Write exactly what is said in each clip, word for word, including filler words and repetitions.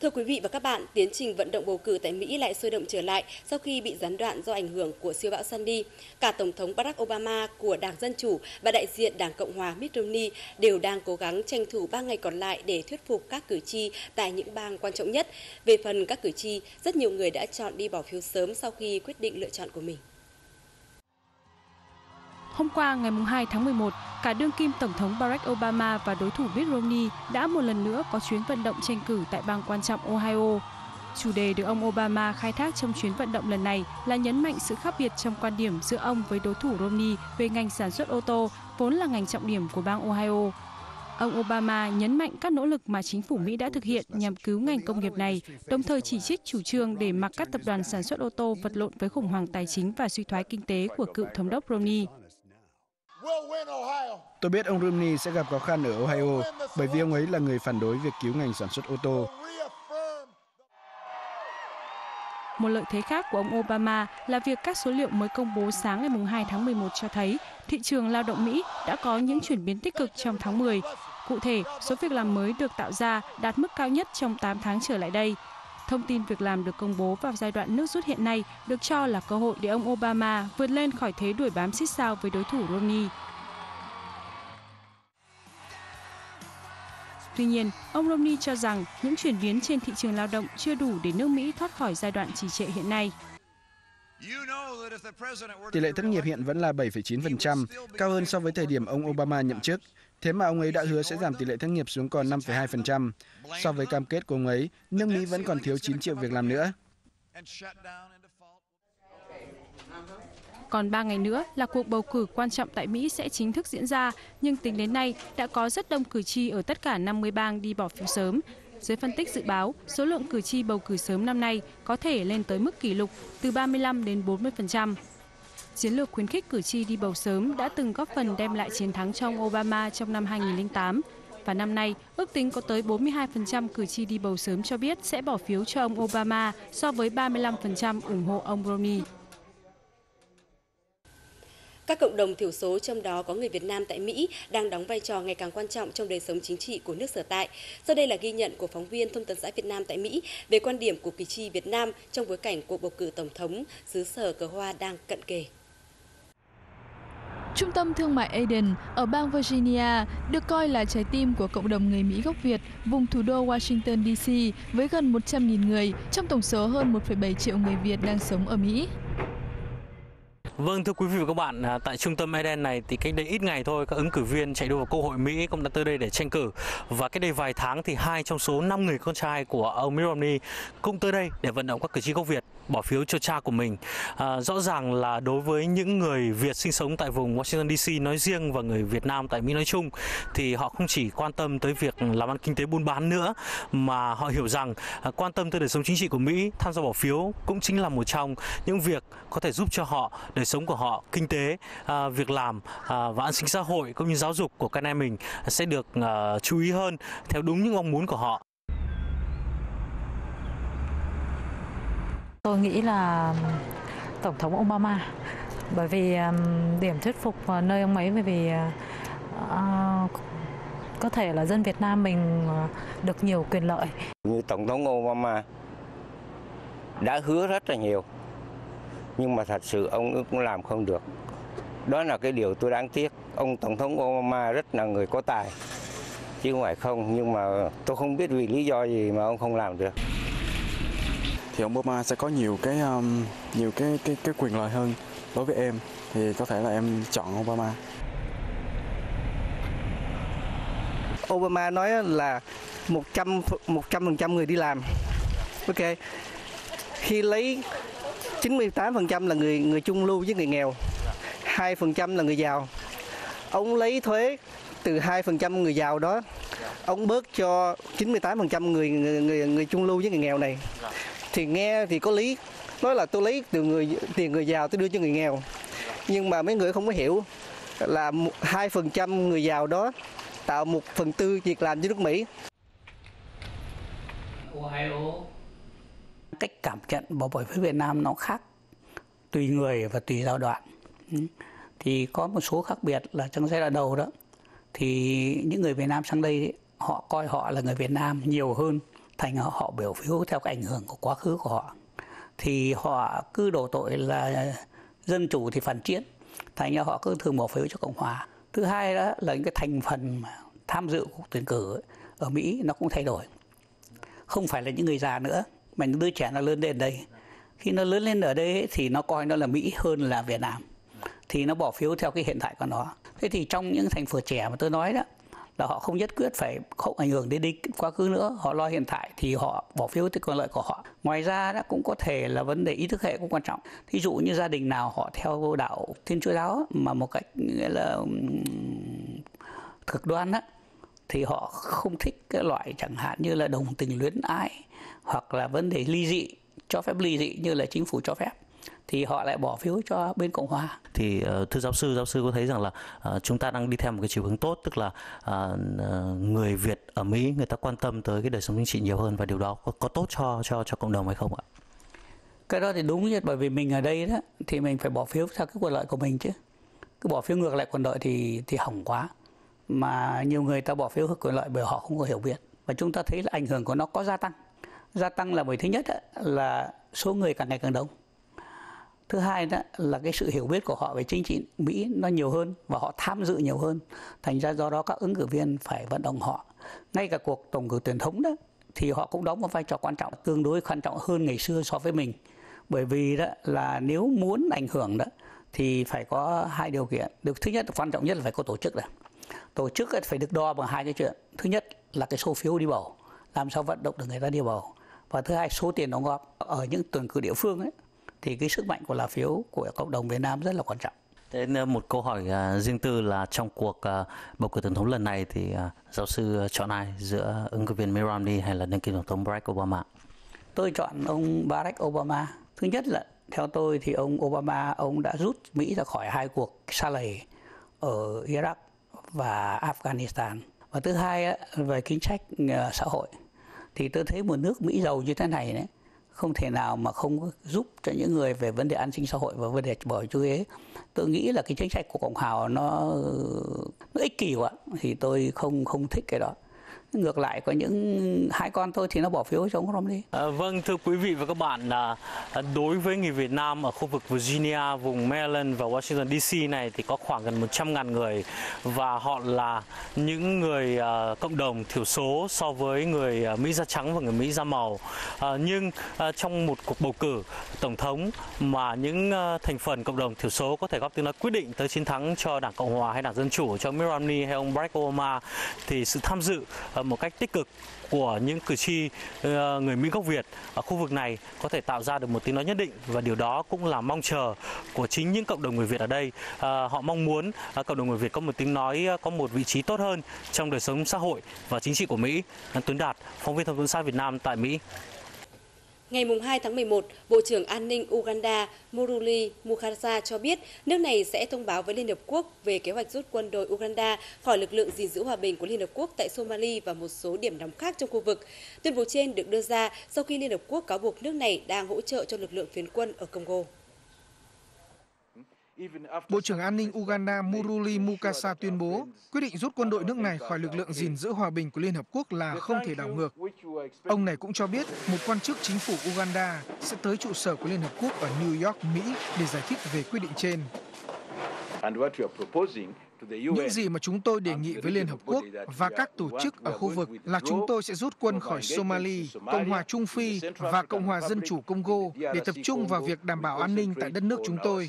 Thưa quý vị và các bạn, tiến trình vận động bầu cử tại Mỹ lại sôi động trở lại sau khi bị gián đoạn do ảnh hưởng của siêu bão Sandy. Cả Tổng thống Barack Obama của Đảng Dân Chủ và đại diện Đảng Cộng hòa Mitt Romney đều đang cố gắng tranh thủ ba ngày còn lại để thuyết phục các cử tri tại những bang quan trọng nhất. Về phần các cử tri, rất nhiều người đã chọn đi bỏ phiếu sớm sau khi quyết định lựa chọn của mình. Hôm qua, ngày hai tháng mười một, cả đương kim Tổng thống Barack Obama và đối thủ Mitt Romney đã một lần nữa có chuyến vận động tranh cử tại bang quan trọng Ohio. Chủ đề được ông Obama khai thác trong chuyến vận động lần này là nhấn mạnh sự khác biệt trong quan điểm giữa ông với đối thủ Romney về ngành sản xuất ô tô, vốn là ngành trọng điểm của bang Ohio. Ông Obama nhấn mạnh các nỗ lực mà chính phủ Mỹ đã thực hiện nhằm cứu ngành công nghiệp này, đồng thời chỉ trích chủ trương để mặc các tập đoàn sản xuất ô tô vật lộn với khủng hoảng tài chính và suy thoái kinh tế của cựu thống đốc Romney. Tôi biết ông Romney sẽ gặp khó khăn ở Ohio bởi vì ông ấy là người phản đối việc cứu ngành sản xuất ô tô. Một lợi thế khác của ông Obama là việc các số liệu mới công bố sáng ngày hai tháng mười một cho thấy thị trường lao động Mỹ đã có những chuyển biến tích cực trong tháng mười. Cụ thể, số việc làm mới được tạo ra đạt mức cao nhất trong tám tháng trở lại đây. Thông tin việc làm được công bố vào giai đoạn nước rút hiện nay được cho là cơ hội để ông Obama vượt lên khỏi thế đuổi bám xít sao với đối thủ Romney. Tuy nhiên, ông Romney cho rằng những chuyển biến trên thị trường lao động chưa đủ để nước Mỹ thoát khỏi giai đoạn trì trệ hiện nay. Tỷ lệ thất nghiệp hiện vẫn là bảy phẩy chín phần trăm, cao hơn so với thời điểm ông Obama nhậm chức. Thế mà ông ấy đã hứa sẽ giảm tỷ lệ thất nghiệp xuống còn năm phẩy hai phần trăm. So với cam kết của ông ấy, nước Mỹ vẫn còn thiếu chín triệu việc làm nữa. Còn ba ngày nữa là cuộc bầu cử quan trọng tại Mỹ sẽ chính thức diễn ra, nhưng tính đến nay đã có rất đông cử tri ở tất cả năm mươi bang đi bỏ phiếu sớm. Giới phân tích dự báo, số lượng cử tri bầu cử sớm năm nay có thể lên tới mức kỷ lục từ ba mươi lăm đến bốn mươi phần trăm. Chiến lược khuyến khích cử tri đi bầu sớm đã từng góp phần đem lại chiến thắng cho ông Obama trong năm hai nghìn không trăm lẻ tám. Và năm nay, ước tính có tới bốn mươi hai phần trăm cử tri đi bầu sớm cho biết sẽ bỏ phiếu cho ông Obama so với ba mươi lăm phần trăm ủng hộ ông Romney. Các cộng đồng thiểu số, trong đó có người Việt Nam tại Mỹ, đang đóng vai trò ngày càng quan trọng trong đời sống chính trị của nước sở tại. Sau đây là ghi nhận của phóng viên Thông tấn xã Việt Nam tại Mỹ về quan điểm của cử tri Việt Nam trong bối cảnh cuộc bầu cử tổng thống xứ sở cờ hoa đang cận kề. Trung tâm thương mại Eden ở bang Virginia được coi là trái tim của cộng đồng người Mỹ gốc Việt, vùng thủ đô Washington đê xê với gần một trăm nghìn người trong tổng số hơn một phẩy bảy triệu người Việt đang sống ở Mỹ. Vâng, thưa quý vị và các bạn, tại trung tâm Eden này thì cách đây ít ngày thôi, các ứng cử viên chạy đua vào Quốc hội Mỹ cũng đã tới đây để tranh cử. Và cách đây vài tháng thì hai trong số năm người con trai của ông Mitt Romney cũng tới đây để vận động các cử tri gốc Việt bỏ phiếu cho cha của mình. À, rõ ràng là đối với những người Việt sinh sống tại vùng Washington đê xê nói riêng và người Việt Nam tại Mỹ nói chung thì họ không chỉ quan tâm tới việc làm ăn kinh tế buôn bán nữa, mà họ hiểu rằng à, quan tâm tới đời sống chính trị của Mỹ, tham gia bỏ phiếu cũng chính là một trong những việc có thể giúp cho họ đời sống của họ, kinh tế, à, việc làm à, và an sinh xã hội cũng như giáo dục của con em mình sẽ được à, chú ý hơn theo đúng những mong muốn của họ. Tôi nghĩ là Tổng thống Obama, bởi vì điểm thuyết phục nơi ông ấy, bởi vì uh, có thể là dân Việt Nam mình được nhiều quyền lợi. Như Tổng thống Obama đã hứa rất là nhiều, nhưng mà thật sự ông cũng làm không được. Đó là cái điều tôi đáng tiếc. Ông Tổng thống Obama rất là người có tài, chứ không phải không, nhưng mà tôi không biết vì lý do gì mà ông không làm được. Thì ông Obama sẽ có nhiều cái um, nhiều cái, cái cái quyền lợi hơn đối với em, thì có thể là em chọn Obama. Obama nói là một trăm phần trăm người đi làm. Ok. Khi lấy chín mươi tám phần trăm là người người trung lưu với người nghèo, hai phần trăm là người giàu. Ông lấy thuế từ hai phần trăm người giàu đó, ông bớt cho chín mươi tám phần trăm người người người người trung lưu với người nghèo này. Thì nghe thì có lý, nói là tôi lấy từ người tiền người giàu tôi đưa cho người nghèo, nhưng mà mấy người không có hiểu là hai phần trăm người giàu đó tạo một phần tư việc làm cho nước Mỹ. Cách cảm nhận bầu bởi với Việt Nam nó khác tùy người và tùy giai đoạn. Thì có một số khác biệt là trong giai đoạn đầu đó thì những người Việt Nam sang đây họ coi họ là người Việt Nam nhiều hơn thành họ biểu phiếu theo cái ảnh hưởng của quá khứ của họ. Thì họ cứ đổ tội là dân chủ thì phản chiến, thành ra họ cứ thường bỏ phiếu cho Cộng hòa. Thứ hai đó là những cái thành phần mà tham dự cuộc tuyển cử ấy, ở Mỹ nó cũng thay đổi. Không phải là những người già nữa, mà những đứa trẻ nó lớn lên đây. Khi nó lớn lên ở đây ấy, thì nó coi nó là Mỹ hơn là Việt Nam. Thì nó bỏ phiếu theo cái hiện tại của nó. Thế thì trong những thành phần trẻ mà tôi nói đó, là họ không nhất quyết phải không ảnh hưởng đến đi quá khứ nữa, họ lo hiện tại thì họ bỏ phiếu theo quyền lợi của họ. Ngoài ra đó cũng có thể là vấn đề ý thức hệ cũng quan trọng. Thí dụ như gia đình nào họ theo đạo Thiên Chúa giáo mà một cách nghĩa là cực đoan á, thì họ không thích cái loại chẳng hạn như là đồng tình luyến ái hoặc là vấn đề ly dị, cho phép ly dị như là chính phủ cho phép, thì họ lại bỏ phiếu cho bên Cộng hòa. Thì uh, thưa giáo sư, giáo sư có thấy rằng là uh, chúng ta đang đi theo một cái chiều hướng tốt, tức là uh, người Việt ở Mỹ người ta quan tâm tới cái đời sống chính trị nhiều hơn, và điều đó có, có tốt cho cho cho cộng đồng hay không ạ? Cái đó thì đúng chứ, bởi vì mình ở đây đó thì mình phải bỏ phiếu theo cái quyền lợi của mình chứ. Cứ bỏ phiếu ngược lại quyền lợi thì thì hỏng quá. Mà nhiều người ta bỏ phiếu quyền lợi bởi họ không có hiểu biết. Và chúng ta thấy là ảnh hưởng của nó có gia tăng. Gia tăng là bởi thứ nhất là số người càng ngày càng đông. Thứ hai đó là cái sự hiểu biết của họ về chính trị Mỹ nó nhiều hơn và họ tham dự nhiều hơn. Thành ra do đó các ứng cử viên phải vận động họ. Ngay cả cuộc tổng cử tổng thống đó thì họ cũng đóng một vai trò quan trọng, tương đối quan trọng hơn ngày xưa so với mình. Bởi vì đó là nếu muốn ảnh hưởng đó thì phải có hai điều kiện. Điều thứ nhất, quan trọng nhất là phải có tổ chức này. Tổ chức phải được đo bằng hai cái chuyện. Thứ nhất là cái số phiếu đi bầu, làm sao vận động được người ta đi bầu. Và thứ hai, số tiền đóng góp. Ở những tuyển cử địa phương ấy, thì cái sức mạnh của lá phiếu của cộng đồng Việt Nam rất là quan trọng. Thế một câu hỏi uh, riêng tư là trong cuộc uh, bầu cử tổng thống lần này thì uh, giáo sư chọn ai giữa ứng cử viên Mitt Romney hay là đương kim tổng thống Barack Obama? Tôi chọn ông Barack Obama. Thứ nhất là theo tôi thì ông Obama ông đã rút Mỹ ra khỏi hai cuộc sa lầy ở Iraq và Afghanistan. Và thứ hai về chính sách uh, xã hội thì tôi thấy một nước Mỹ giàu như thế này đấy, không thể nào mà không giúp cho những người về vấn đề an sinh xã hội và vấn đề bảo hiểm y tế. Tôi nghĩ là cái chính sách của Cộng hòa nó, nó ích kỷ quá, thì tôi không không thích cái đó. Ngược lại có những hai con tôi thì nó bỏ phiếu cho ông Romney. À, vâng, thưa quý vị và các bạn, à, đối với người Việt Nam ở khu vực Virginia, vùng Maryland và Washington đê xê này thì có khoảng gần một trăm nghìn người, và họ là những người à, cộng đồng thiểu số so với người à, Mỹ da trắng và người Mỹ da màu. À, nhưng à, trong một cuộc bầu cử tổng thống mà những à, thành phần cộng đồng thiểu số có thể góp tiếng nói quyết định tới chiến thắng cho Đảng Cộng hòa hay Đảng Dân chủ, cho Mitt Romney hay ông Barack Obama, thì sự tham dự à, một cách tích cực của những cử tri uh, người Mỹ gốc Việt ở khu vực này có thể tạo ra được một tiếng nói nhất định, và điều đó cũng là mong chờ của chính những cộng đồng người Việt ở đây. Uh, họ mong muốn uh, cộng đồng người Việt có một tiếng nói, uh, có một vị trí tốt hơn trong đời sống xã hội và chính trị của Mỹ. Tuấn Đạt, phóng viên Thông tấn xã Việt Nam tại Mỹ. Ngày hai tháng mười một, Bộ trưởng An ninh Uganda Muruli Mukasa cho biết nước này sẽ thông báo với Liên Hợp Quốc về kế hoạch rút quân đội Uganda khỏi lực lượng gìn giữ hòa bình của Liên Hợp Quốc tại Somalia và một số điểm nóng khác trong khu vực. Tuyên bố trên được đưa ra sau khi Liên Hợp Quốc cáo buộc nước này đang hỗ trợ cho lực lượng phiến quân ở Congo. Bộ trưởng An ninh Uganda Muruli Mukasa tuyên bố quyết định rút quân đội nước này khỏi lực lượng gìn giữ hòa bình của Liên Hợp Quốc là không thể đảo ngược. Ông này cũng cho biết một quan chức chính phủ Uganda sẽ tới trụ sở của Liên Hợp Quốc ở New York, Mỹ để giải thích về quyết định trên. Những gì mà chúng tôi đề nghị với Liên Hợp Quốc và các tổ chức ở khu vực là chúng tôi sẽ rút quân khỏi Somalia, Cộng hòa Trung Phi và Cộng hòa Dân chủ Congo để tập trung vào việc đảm bảo an ninh tại đất nước chúng tôi.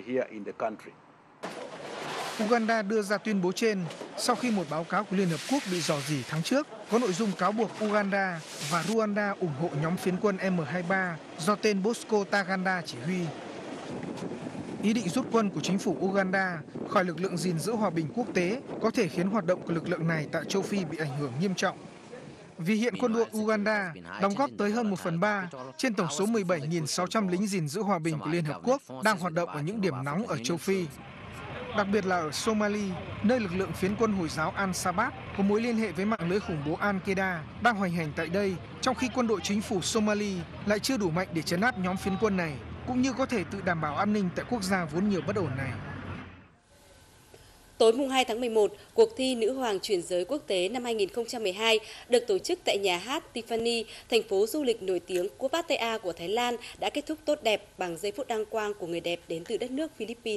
Uganda đưa ra tuyên bố trên sau khi một báo cáo của Liên Hợp Quốc bị rò rỉ tháng trước có nội dung cáo buộc Uganda và Rwanda ủng hộ nhóm phiến quân M hai mươi ba do tên Bosco Ntaganda chỉ huy. Ý định rút quân của chính phủ Uganda khỏi lực lượng gìn giữ hòa bình quốc tế có thể khiến hoạt động của lực lượng này tại châu Phi bị ảnh hưởng nghiêm trọng. Vì hiện quân đội Uganda đóng góp tới hơn một phần ba trên tổng số mười bảy nghìn sáu trăm lính gìn giữ hòa bình của Liên Hợp Quốc đang hoạt động ở những điểm nóng ở châu Phi. Đặc biệt là ở Somalia, nơi lực lượng phiến quân Hồi giáo Al-Shabaab có mối liên hệ với mạng lưới khủng bố Al-Qaeda đang hoành hành tại đây, trong khi quân đội chính phủ Somalia lại chưa đủ mạnh để trấn áp nhóm phiến quân này, cũng như có thể tự đảm bảo an ninh tại quốc gia vốn nhiều bất ổn này. Tối mùng hai tháng mười một, cuộc thi Nữ hoàng chuyển giới quốc tế năm hai nghìn không trăm mười hai được tổ chức tại nhà hát Tiffany, thành phố du lịch nổi tiếng của Pattaya của Thái Lan đã kết thúc tốt đẹp bằng giây phút đăng quang của người đẹp đến từ đất nước Philippines.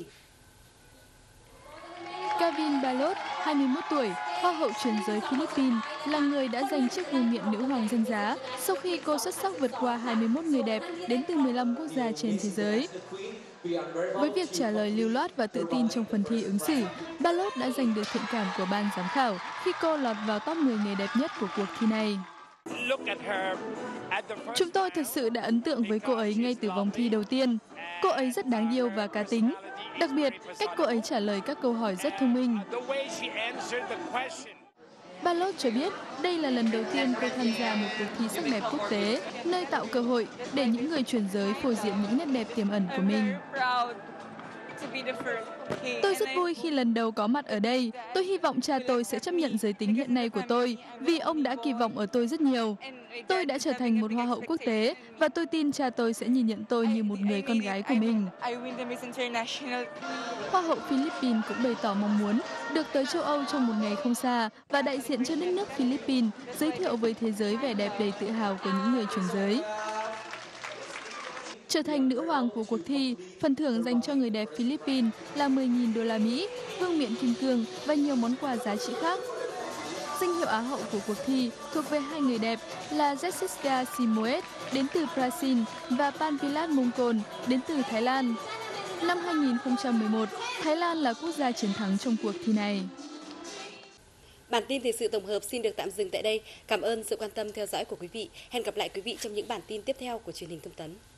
Kavin Balot, hai mươi mốt tuổi, Hoa hậu chuyển giới Philippines, là người đã giành chức vương miện nữ hoàng danh giá sau khi cô xuất sắc vượt qua hai mươi mốt người đẹp đến từ mười lăm quốc gia trên thế giới. Với việc trả lời lưu loát và tự tin trong phần thi ứng xử, Balot đã giành được thiện cảm của ban giám khảo khi cô lọt vào top mười người đẹp nhất của cuộc thi này. Chúng tôi thực sự đã ấn tượng với cô ấy ngay từ vòng thi đầu tiên. Cô ấy rất đáng yêu và cá tính. Đặc biệt, cách cô ấy trả lời các câu hỏi rất thông minh. Balot cho biết đây là lần đầu tiên cô tham gia một cuộc thi sắc đẹp quốc tế, nơi tạo cơ hội để những người chuyển giới phô diễn những nét đẹp tiềm ẩn của mình. Tôi rất vui khi lần đầu có mặt ở đây. Tôi hy vọng cha tôi sẽ chấp nhận giới tính hiện nay của tôi vì ông đã kỳ vọng ở tôi rất nhiều. Tôi đã trở thành một hoa hậu quốc tế và tôi tin cha tôi sẽ nhìn nhận tôi như một người con gái của mình. Hoa hậu Philippines cũng bày tỏ mong muốn được tới châu Âu trong một ngày không xa và đại diện cho đất nước Philippines giới thiệu với thế giới vẻ đẹp đầy tự hào của những người chuyển giới. Trở thành nữ hoàng của cuộc thi, phần thưởng dành cho người đẹp Philippines là mười nghìn đô la Mỹ, vương miện kim cương và nhiều món quà giá trị khác. Danh hiệu Á hậu của cuộc thi thuộc về hai người đẹp là Jessica Simoes đến từ Brazil và Panvilat Mongkol đến từ Thái Lan. Năm hai nghìn không trăm mười một, Thái Lan là quốc gia chiến thắng trong cuộc thi này. Bản tin thời sự tổng hợp xin được tạm dừng tại đây. Cảm ơn sự quan tâm theo dõi của quý vị. Hẹn gặp lại quý vị trong những bản tin tiếp theo của truyền hình Thông tấn.